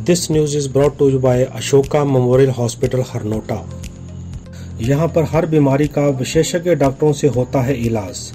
This news is brought to you by Ashoka Memorial Hospital, हरनोटा। यहाँ पर हर बीमारी का विशेषज्ञ डॉक्टरों से होता है इलाज।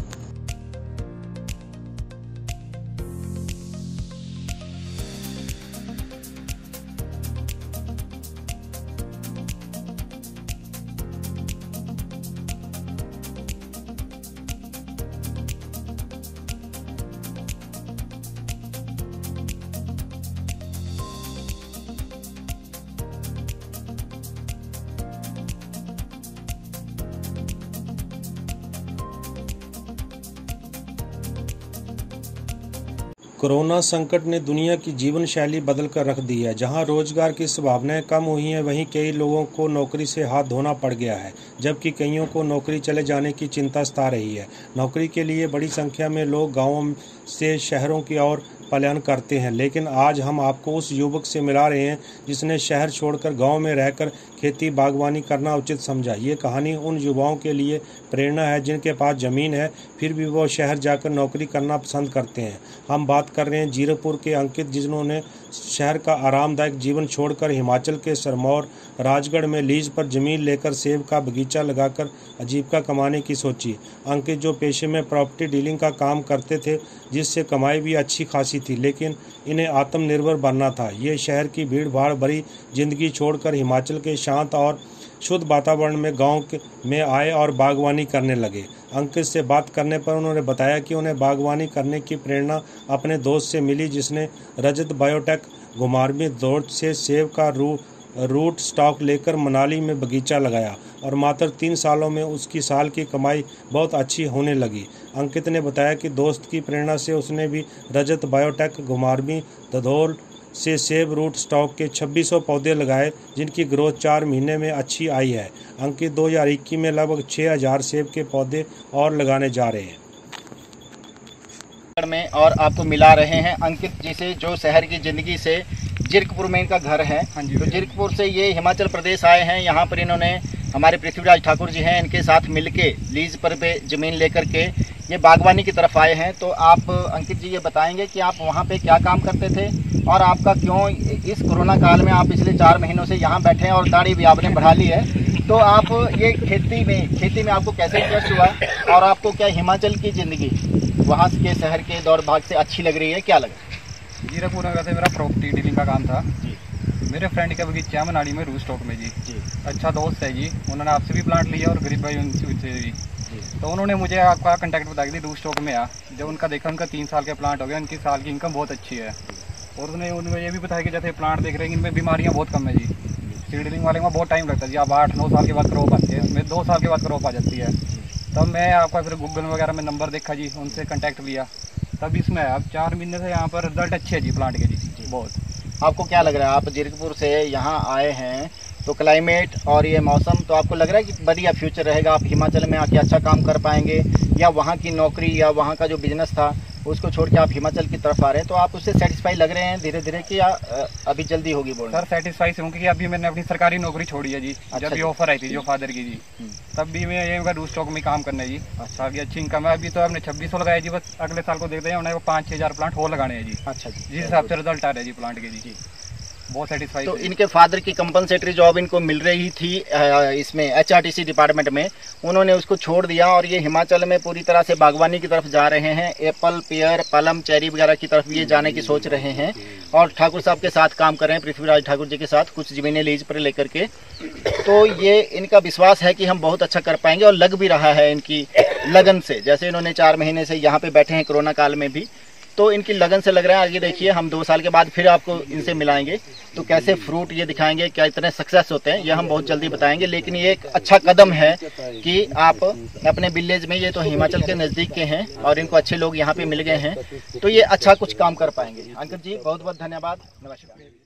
कोरोना संकट ने दुनिया की जीवन शैली बदल कर रख दी है। जहां रोजगार की संभावनाएं कम हुई हैं, वहीं कई लोगों को नौकरी से हाथ धोना पड़ गया है, जबकि कईयों को नौकरी चले जाने की चिंता सता रही है। नौकरी के लिए बड़ी संख्या में लोग गांवों से शहरों की ओर पलायन करते हैं, लेकिन आज हम आपको उस युवक से मिला रहे हैं जिसने शहर छोड़कर गांव में रहकर खेती बागवानी करना उचित समझा। ये कहानी उन युवाओं के लिए प्रेरणा है जिनके पास ज़मीन है, फिर भी वो शहर जाकर नौकरी करना पसंद करते हैं। हम बात कर रहे हैं जीरकपुर के अंकित, जिन्होंने शहर का आरामदायक जीवन छोड़कर हिमाचल के सिरमौर राजगढ़ में लीज पर ज़मीन लेकर सेब का बगीचा लगाकर आजीविका कमाने की सोची। अंकित जो पेशे में प्रॉपर्टी डीलिंग का काम करते थे, जिससे कमाई भी अच्छी खासी थी, लेकिन इन्हें आत्मनिर्भर बनना था। ये शहर की भीड़ भाड़ भरी जिंदगी छोड़कर हिमाचल के शांत और शुद्ध वातावरण में गांव में आए और बागवानी करने लगे। अंकित से बात करने पर उन्होंने बताया कि उन्हें बागवानी करने की प्रेरणा अपने दोस्त से मिली, जिसने रजत बायोटेक घुमारवीं दौड़ से सेब का रूट स्टॉक लेकर मनाली में बगीचा लगाया और मात्र 3 सालों में उसकी साल की कमाई बहुत अच्छी होने लगी। अंकित ने बताया कि दोस्त की प्रेरणा से उसने भी रजत बायोटेक घुमारवीं दौड़ से सेब रूट स्टॉक के 2600 पौधे लगाए, जिनकी ग्रोथ 4 महीने में अच्छी आई है। अंकित 2021 में लगभग 6000 सेब के पौधे और लगाने जा रहे हैं में और आपको मिला रहे हैं अंकित जी से, जो शहर की ज़िंदगी से जीरकपुर में इनका घर है। हाँ जी, तो जीरकपुर से ये हिमाचल प्रदेश आए हैं। यहाँ पर इन्होंने हमारे पृथ्वीराज ठाकुर जी हैं, इनके साथ मिलके लीज पर पे ज़मीन लेकर के ये बागवानी की तरफ आए हैं। तो आप अंकित जी ये बताएंगे कि आप वहाँ पे क्या काम करते थे और आपका क्यों इस कोरोना काल में आप पिछले 4 महीनों से यहाँ बैठे हैं और दाढ़ी भी आपने बढ़ा ली है। तो आप ये खेती में आपको कैसे इंटरेस्ट हुआ और आपको क्या हिमाचल की ज़िंदगी वहाँ के शहर के दौड़ भाग से अच्छी लग रही है, क्या लगा? जीरकपुर में वैसे मेरा प्रॉपर्टी डीलिंग का काम था जी। मेरे फ्रेंड का बगीचा है मनाली में रूट स्टॉक में जी। अच्छा दोस्त है जी, उन्होंने आपसे भी प्लांट लिया और गरीब भाई उनसे भी। तो उन्होंने मुझे आपका कांटेक्ट बता दिया रूट स्टॉक में आ। जब उनका देखा, उनका 3 साल का प्लांट हो गया, उनकी साल की इनकम बहुत अच्छी है। और उन्होंने ये भी बताया कि जैसे प्लांट देख रहे हैं इनमें बीमारियाँ बहुत कम है जी। सीड डीलिंग वाले में बहुत टाइम लगता है जी, आप 8-9 साल के बाद क्रॉप आती है, इसमें 2 साल के बाद क्रॉप आ जाती है। तब मैं आपका फिर गूगल वगैरह में नंबर देखा जी, उनसे कांटेक्ट लिया, तब इसमें अब 4 महीने से यहाँ पर रिजल्ट अच्छे है जी प्लांट के जी बहुत। आपको क्या लग रहा है, आप जीरकपुर से यहाँ आए हैं तो क्लाइमेट और ये मौसम, तो आपको लग रहा है कि बढ़िया फ्यूचर रहेगा, आप हिमाचल में आके अच्छा काम कर पाएंगे, या वहाँ की नौकरी या वहाँ का जो बिजनेस था उसको छोड़ के आप हिमाचल की तरफ आ रहे हैं, तो आप उससे सेटिस्फाई लग रहे हैं धीरे धीरे कि अभी जल्दी होगी? बोल सर सेटिस्फाई हूँ क्योंकि अभी मैंने अपनी सरकारी नौकरी छोड़ी है जी। अच्छा, जब ये ऑफर आई थी जो फादर की जी, तब भी मैं ये रूट स्टॉक में काम करना है जी। अच्छा, अभी अच्छी इनकम है। अभी तो हमने 2600 लगाया जी, बस अगले साल को देखते हैं उन्हें 5-6 हज़ार प्लांट और लगाने हैं जी। अच्छा जी, जिस हिसाब से रिजल्ट आ रहे हैं जी प्लांट के जी, बहुत सेटिस्फाई। तो इनके फादर की कंपनसेटरी जॉब इनको मिल रही थी इसमें HRTC डिपार्टमेंट में, उन्होंने उसको छोड़ दिया और ये हिमाचल में पूरी तरह से बागवानी की तरफ जा रहे हैं। एप्पल, पेयर, पलम, चेरी वगैरह की तरफ ये जाने की सोच रहे हैं और ठाकुर साहब के साथ काम कर रहे हैं, पृथ्वीराज ठाकुर जी के साथ कुछ ज़मीनें लीज पर लेकर के। तो ये इनका विश्वास है कि हम बहुत अच्छा कर पाएंगे और लग भी रहा है इनकी लगन से। जैसे इन्होंने 4 महीने से यहाँ पे बैठे हैं कोरोना काल में भी, तो इनकी लगन से लग रहा है। आगे देखिए, हम 2 साल के बाद फिर आपको इनसे मिलाएंगे तो कैसे फ्रूट ये दिखाएंगे, क्या इतने सक्सेस होते हैं, ये हम बहुत जल्दी बताएंगे। लेकिन ये एक अच्छा कदम है कि आप अपने विलेज में, ये तो हिमाचल के नज़दीक के हैं और इनको अच्छे लोग यहाँ पे मिल गए हैं, तो ये अच्छा कुछ काम कर पाएंगे। अंकित जी बहुत बहुत धन्यवाद, नमस्कार।